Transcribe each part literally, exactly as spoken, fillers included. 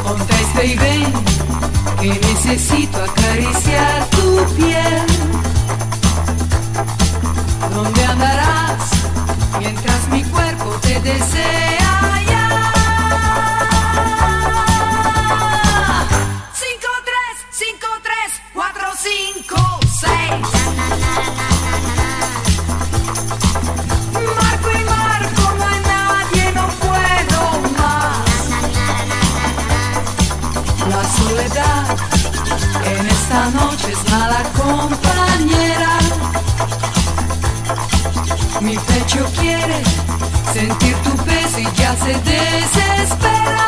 Contesta y ven, que necesito acariciar tu piel. ¿Dónde andarás mientras mi cuerpo te desea ya? Cinco, tres, cinco, tres, cuatro, cinco, seis. Marco y marco, no hay nadie, no puedo más. La soledad en esta noche es mala compañera. Mi pecho quiere sentir tu peso y ya se desespera.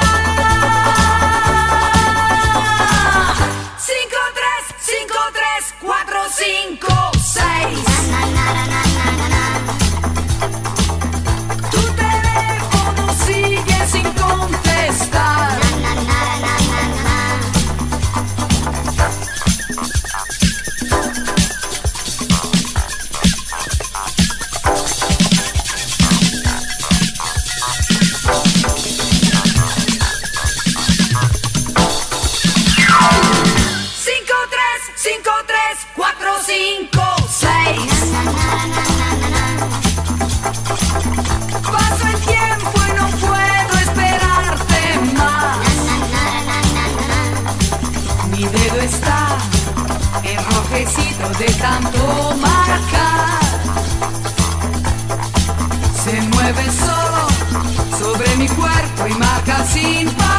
Cinco, tres, cinco, tres, cuatro, cinco, seis. Tu teléfono sigue sin contestar. Cinco, tres, cuatro, cinco, seis. Paso el tiempo y no puedo esperarte más. Mi dedo está enrojecido de tanto marcar. Se mueve solo sobre mi cuerpo y marca sin parar.